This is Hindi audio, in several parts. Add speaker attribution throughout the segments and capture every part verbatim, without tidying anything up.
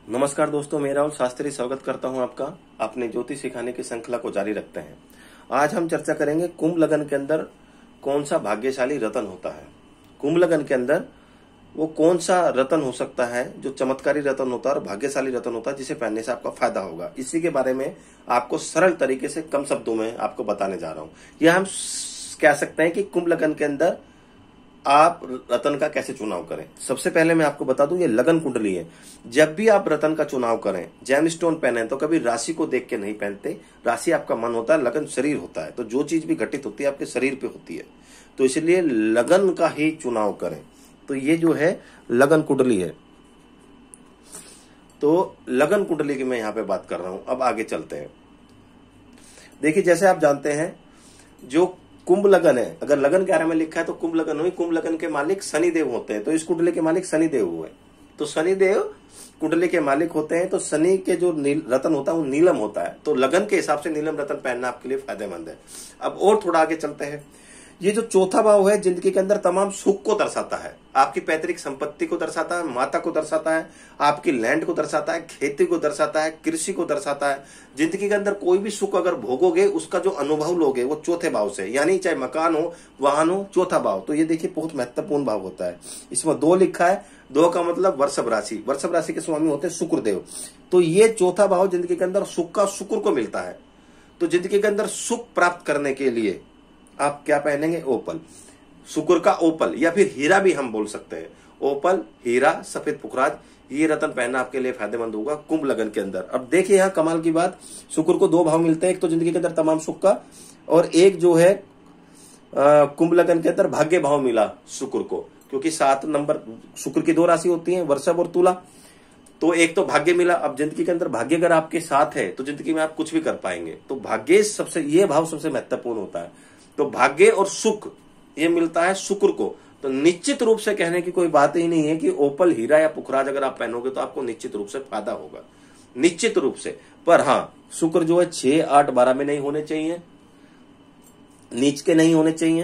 Speaker 1: नमस्कार दोस्तों, मैं राहुल शास्त्री स्वागत करता हूं आपका अपने ज्योतिष सिखाने की श्रृंखला को जारी रखते हैं। आज हम चर्चा करेंगे कुंभ लगन के अंदर कौन सा भाग्यशाली रत्न होता है। कुंभ लगन के अंदर वो कौन सा रत्न हो सकता है जो चमत्कारी रत्न होता है और भाग्यशाली रत्न होता है जिसे पहनने से आपका फायदा होगा। इसी के बारे में आपको सरल तरीके से कम शब्दों में आपको बताने जा रहा हूं। यह हम कह सकते हैं कि कुंभ लगन के अंदर आप रत्न का कैसे चुनाव करें। सबसे पहले मैं आपको बता दूं, ये लगन कुंडली है। जब भी आप रत्न का चुनाव करें, जेम स्टोन पहने तो कभी राशि को देख के नहीं पहनते। राशि आपका मन होता है, लगन शरीर होता है। तो जो चीज भी घटित होती है आपके शरीर पे होती है, तो इसलिए लगन का ही चुनाव करें। तो ये जो है लगन कुंडली है। तो लगन कुंडली की मैं यहां पे बात कर रहा हूं। अब आगे चलते हैं। देखिए, जैसे आप जानते हैं जो कुंभ लगन है, अगर लगन ग्यारह में लिखा है तो कुंभ लगन हुई। कुंभ लगन के मालिक शनिदेव होते हैं, तो इस कुंडली के मालिक शनिदेव हुए। तो शनिदेव कुंडली के मालिक होते हैं, तो शनि के जो रत्न होता है वो नीलम होता है। तो लगन के हिसाब से नीलम रत्न पहनना आपके लिए फायदेमंद है। अब और थोड़ा आगे चलते हैं। ये जो चौथा भाव है जिंदगी के अंदर तमाम सुख को दर्शाता है, आपकी पैतृक संपत्ति को दर्शाता है, माता को दर्शाता है, आपकी लैंड को दर्शाता है, खेती को दर्शाता है, कृषि को दर्शाता है। जिंदगी के अंदर कोई भी सुख अगर भोगोगे उसका जो अनुभव लोगे वो चौथे भाव से, यानी चाहे मकान हो, वाहन हो, चौथा भाव। तो ये देखिए बहुत महत्वपूर्ण भाव होता है। इसमें दो लिखा है, दो का मतलब वृषभ राशि। वृषभ राशि के स्वामी होते हैं शुक्रदेव। तो ये चौथा भाव जिंदगी के अंदर सुख का शुक्र को मिलता है। तो जिंदगी के अंदर सुख प्राप्त करने के लिए आप क्या पहनेंगे? ओपल, शुक्र का ओपल, या फिर हीरा भी हम बोल सकते हैं। ओपल, हीरा, सफेद पुखराज, ये रत्न पहनना आपके लिए फायदेमंद होगा कुंभ लगन के अंदर। अब देखिए यहाँ कमाल की बात, शुक्र को दो भाव मिलते हैं, एक तो जिंदगी के अंदर तमाम सुख का, और एक जो है कुंभ लगन के अंदर भाग्य भाव मिला शुक्र को, क्योंकि सात नंबर शुक्र की दो राशि होती है, वृषभ और तुला। तो एक तो भाग्य मिला। अब जिंदगी के अंदर भाग्य अगर आपके साथ है तो जिंदगी में आप कुछ भी कर पाएंगे। तो भाग्य सबसे, ये भाव सबसे महत्वपूर्ण होता है। तो भाग्य और सुख ये मिलता है शुक्र को। तो निश्चित रूप से कहने की कोई बात ही नहीं है कि ओपल, हीरा या पुखराज अगर आप पहनोगे तो आपको निश्चित रूप से फायदा होगा, निश्चित रूप से। पर हाँ, शुक्र जो है छह आठ बारह में नहीं होने चाहिए, नीच के नहीं होने चाहिए।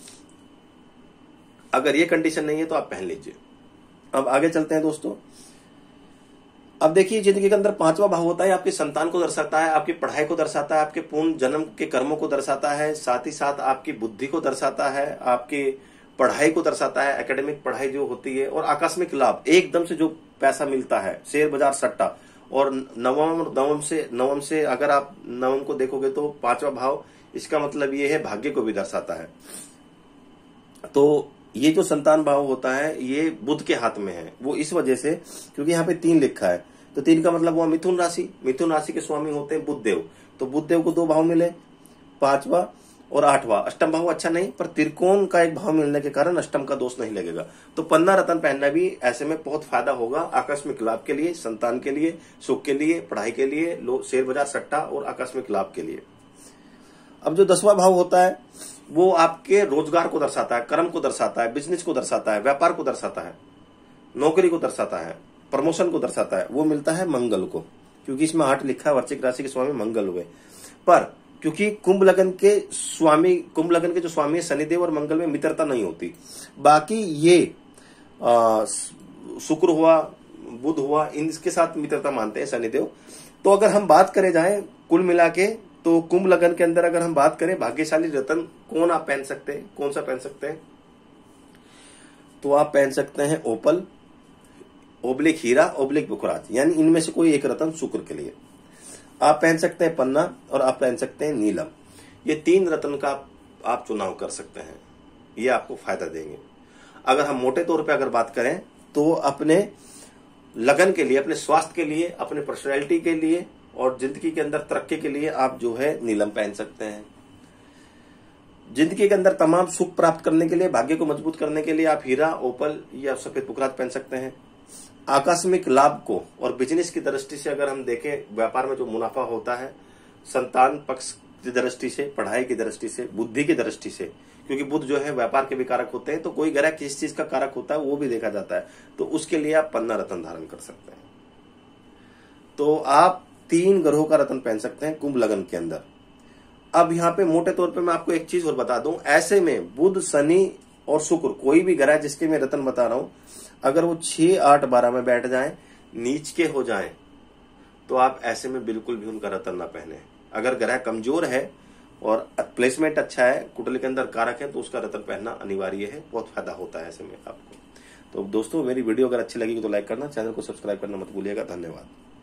Speaker 1: अगर ये कंडीशन नहीं है तो आप पहन लीजिए। अब आगे चलते हैं दोस्तों। अब देखिए, जिंदगी के अंदर पांचवा भाव होता है, आपकी संतान को दर्शाता है, आपकी पढ़ाई को दर्शाता है, आपके पूर्ण जन्म के कर्मों को दर्शाता है, साथ ही साथ आपकी बुद्धि को दर्शाता है, आपकी पढ़ाई को दर्शाता है, एकेडमिक पढ़ाई जो होती है, और आकस्मिक लाभ, एकदम से जो पैसा मिलता है, शेयर बाजार, सट्टा। और नवम नवम से नवम से अगर आप नवम को देखोगे तो पांचवा भाव, इसका मतलब ये है भाग्य को भी दर्शाता है। तो ये जो संतान भाव होता है ये बुध के हाथ में है। वो इस वजह से क्योंकि यहाँ पे तीन लिखा है, तो तीन का मतलब हुआ मिथुन राशि। मिथुन राशि के स्वामी होते हैं बुधदेव। तो बुधदेव को दो भाव मिले, पांचवा और आठवां। अष्टम भाव अच्छा नहीं, पर त्रिकोण का एक भाव मिलने के कारण अष्टम का दोष नहीं लगेगा। तो पन्ना रत्न पहनना भी ऐसे में बहुत फायदा होगा, आकस्मिक लाभ के लिए, संतान के लिए, सुख के लिए, पढ़ाई के लिए, शेयर बाजार, सट्टा और आकस्मिक लाभ के लिए। अब जो दसवां भाव होता है वो आपके रोजगार को दर्शाता है, कर्म को दर्शाता है, बिजनेस को दर्शाता है, व्यापार को दर्शाता है, नौकरी को दर्शाता है, प्रमोशन को दर्शाता है। वो मिलता है मंगल को, क्योंकि इसमें आठ लिखा है, वृश्चिक राशि के स्वामी मंगल हुए। पर क्योंकि कुंभ लगन के स्वामी, कुंभ लगन के जो स्वामी है शनिदेव और मंगल में मित्रता नहीं होती। बाकी ये शुक्र हुआ, बुध हुआ, इनके साथ मित्रता मानते हैं शनिदेव। तो अगर हम बात करें जाए कुल मिला के, तो कुंभ लगन के अंदर अगर हम बात करें भाग्यशाली रत्न कौन आप पहन सकते हैं, कौन सा पहन सकते हैं, तो आप पहन सकते हैं ओपल, ओब्लिक हीरा, ओब्लिक पुखराज, यानी इनमें से कोई एक रत्न शुक्र के लिए। आप पहन सकते हैं पन्ना, और आप पहन सकते हैं नीलम। ये तीन रत्न का आप चुनाव कर सकते हैं, ये आपको फायदा देंगे। अगर हम मोटे तौर पे अगर बात करें तो अपने लगन के लिए, अपने स्वास्थ्य के लिए, अपने पर्सनैलिटी के लिए और जिंदगी के अंदर तरक्की के लिए आप जो है नीलम पहन सकते हैं। जिंदगी के अंदर तमाम सुख प्राप्त करने के लिए, भाग्य को मजबूत करने के लिए आप हीरा, ओपल या सफेद पुखराज पहन सकते हैं। आकस्मिक लाभ को और बिजनेस की दृष्टि से अगर हम देखें, व्यापार में जो मुनाफा होता है, संतान पक्ष की दृष्टि से, पढ़ाई की दृष्टि से, बुद्धि की दृष्टि से, क्योंकि बुध जो है व्यापार के भी कारक होते हैं, तो कोई ग्रह किस चीज का कारक होता है वो भी देखा जाता है। तो उसके लिए आप पन्ना रत्न धारण कर सकते हैं। तो आप तीन ग्रहों का रत्न पहन सकते हैं कुंभ लगन के अंदर। अब यहाँ पे मोटे तौर पे मैं आपको एक चीज और बता दूं, ऐसे में बुध, शनि और शुक्र, कोई भी ग्रह जिसके मैं रत्न बता रहा हूं, अगर वो छह आठ बारह में बैठ जाए, नीच के हो जाएं तो आप ऐसे में बिल्कुल भी उनका रतन ना पहने। अगर ग्रह कमजोर है और प्लेसमेंट अच्छा है, कुंडली के अंदर कारक है, तो उसका रतन पहनना अनिवार्य है, बहुत फायदा होता है ऐसे में आपको। तो दोस्तों मेरी वीडियो अगर अच्छी लगी तो लाइक करना, चैनल को सब्सक्राइब करना मत भूलिएगा। धन्यवाद।